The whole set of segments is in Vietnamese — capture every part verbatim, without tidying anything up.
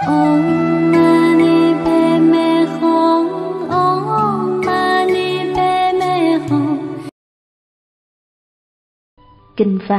Om Mani Padme Hum, Om Mani Padme Hum. Kinh văn: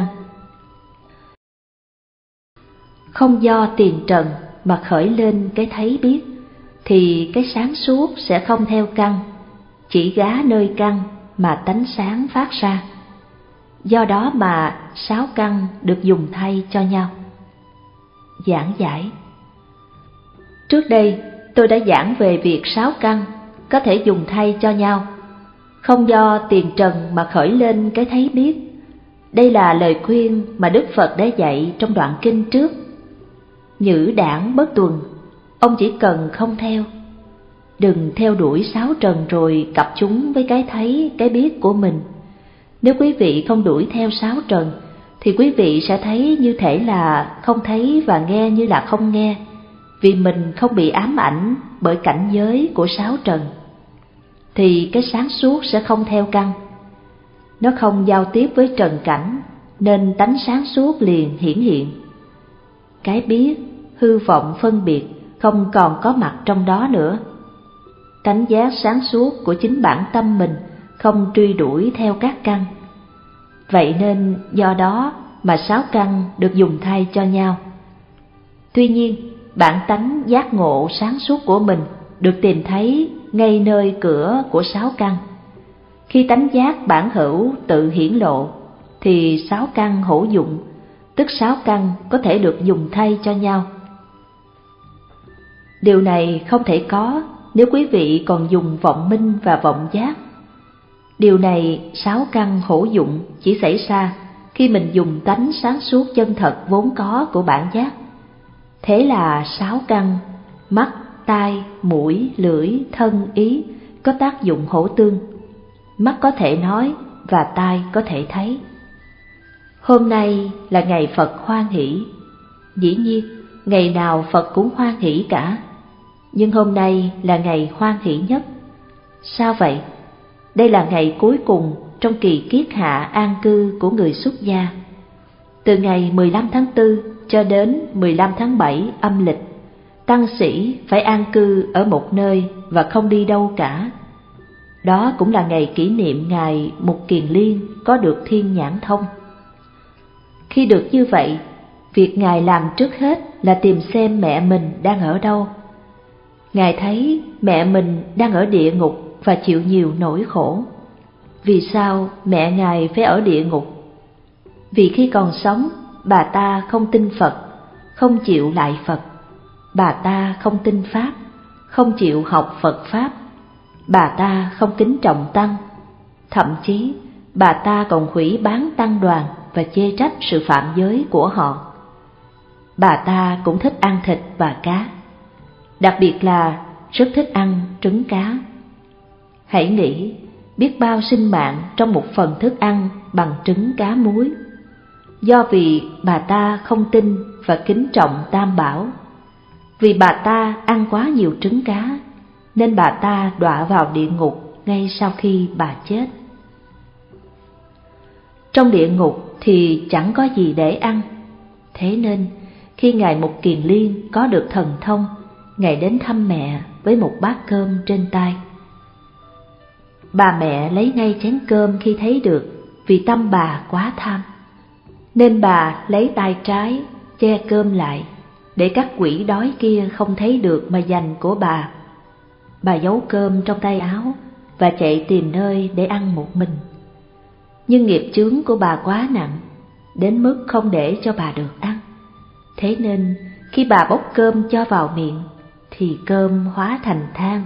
không do tiền trần mà khởi lên cái thấy biết, thì cái sáng suốt sẽ không theo căn, chỉ gá nơi căn mà tánh sáng phát ra. Do đó mà sáu căn được dùng thay cho nhau. Giảng giải: trước đây tôi đã giảng về việc sáu căn có thể dùng thay cho nhau, không do tiền trần mà khởi lên cái thấy biết. Đây là lời khuyên mà Đức Phật đã dạy trong đoạn kinh trước. Nhữ đảng bất tuần, ông chỉ cần không theo. Đừng theo đuổi sáu trần rồi cặp chúng với cái thấy, cái biết của mình. Nếu quý vị không đuổi theo sáu trần, thì quý vị sẽ thấy như thể là không thấy và nghe như là không nghe, vì mình không bị ám ảnh bởi cảnh giới của sáu trần. Thì cái sáng suốt sẽ không theo căn. Nó không giao tiếp với trần cảnh, nên tánh sáng suốt liền hiển hiện. Cái biết, hư vọng phân biệt không còn có mặt trong đó nữa. Tánh giác sáng suốt của chính bản tâm mình không truy đuổi theo các căn. Vậy nên do đó mà sáu căn được dùng thay cho nhau. Tuy nhiên, bản tánh giác ngộ sáng suốt của mình được tìm thấy ngay nơi cửa của sáu căn. Khi tánh giác bản hữu tự hiển lộ, thì sáu căn hữu dụng, tức sáu căn có thể được dùng thay cho nhau. Điều này không thể có nếu quý vị còn dùng vọng minh và vọng giác. Điều này sáu căn hữu dụng chỉ xảy ra khi mình dùng tánh sáng suốt chân thật vốn có của bản giác. Thế là sáu căn mắt, tai, mũi, lưỡi, thân, ý có tác dụng hỗ tương. Mắt có thể nói và tai có thể thấy. Hôm nay là ngày Phật hoan hỷ. Dĩ nhiên, ngày nào Phật cũng hoan hỷ cả. Nhưng hôm nay là ngày hoan hỷ nhất. Sao vậy? Đây là ngày cuối cùng trong kỳ kiết hạ an cư của người xuất gia. Từ ngày mười lăm tháng tư cho đến mười lăm tháng bảy âm lịch, tăng sĩ phải an cư ở một nơi và không đi đâu cả. Đó cũng là ngày kỷ niệm Ngài Mục Kiền Liên có được thiên nhãn thông. Khi được như vậy, việc Ngài làm trước hết là tìm xem mẹ mình đang ở đâu. Ngài thấy mẹ mình đang ở địa ngục và chịu nhiều nỗi khổ. Vì sao mẹ Ngài phải ở địa ngục? Vì khi còn sống, bà ta không tin Phật, không chịu lại Phật. Bà ta không tin Pháp, không chịu học Phật Pháp. Bà ta không kính trọng tăng. Thậm chí, bà ta còn hủy bán tăng đoàn và chê trách sự phạm giới của họ. Bà ta cũng thích ăn thịt và cá, đặc biệt là rất thích ăn trứng cá. Hãy nghĩ, biết bao sinh mạng trong một phần thức ăn bằng trứng cá muối. Do vì bà ta không tin và kính trọng Tam Bảo, vì bà ta ăn quá nhiều trứng cá, nên bà ta đọa vào địa ngục ngay sau khi bà chết. Trong địa ngục thì chẳng có gì để ăn. Thế nên, khi Ngài Mục Kiền Liên có được thần thông, Ngài đến thăm mẹ với một bát cơm trên tay. Bà mẹ lấy ngay chén cơm khi thấy được, vì tâm bà quá tham. Nên bà lấy tay trái che cơm lại, để các quỷ đói kia không thấy được mà giành của bà. Bà giấu cơm trong tay áo và chạy tìm nơi để ăn một mình. Nhưng nghiệp chướng của bà quá nặng, đến mức không để cho bà được ăn. Thế nên khi bà bốc cơm cho vào miệng, thì cơm hóa thành than.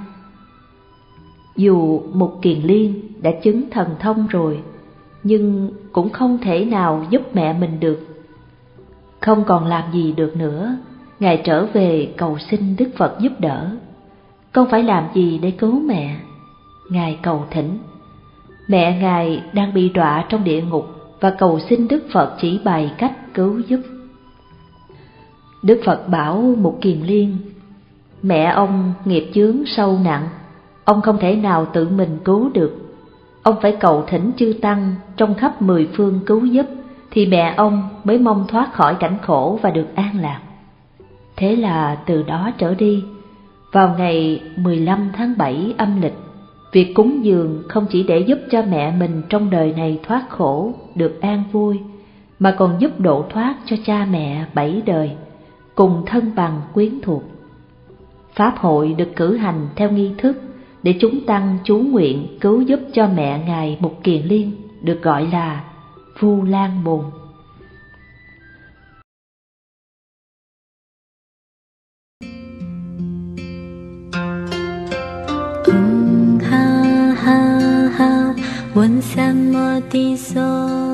Dù Mục Kiền Liên đã chứng thần thông rồi, nhưng cũng không thể nào giúp mẹ mình được. Không còn làm gì được nữa, Ngài trở về cầu xin Đức Phật giúp đỡ. Con phải làm gì để cứu mẹ? Ngài cầu thỉnh. Mẹ Ngài đang bị đọa trong địa ngục và cầu xin Đức Phật chỉ bày cách cứu giúp. Đức Phật bảo Mục Kiền Liên, mẹ ông nghiệp chướng sâu nặng, ông không thể nào tự mình cứu được. Ông phải cầu thỉnh chư Tăng trong khắp mười phương cứu giúp, thì mẹ ông mới mong thoát khỏi cảnh khổ và được an lạc. Thế là từ đó trở đi, vào ngày mười lăm tháng bảy âm lịch, việc cúng dường không chỉ để giúp cho mẹ mình trong đời này thoát khổ, được an vui, mà còn giúp độ thoát cho cha mẹ bảy đời, cùng thân bằng quyến thuộc. Pháp hội được cử hành theo nghi thức để chúng tăng chú nguyện cứu giúp cho mẹ Ngài Mục Kiền Liên, được gọi là Vu Lan Bồn. Ha ha ha, 问三摩地所。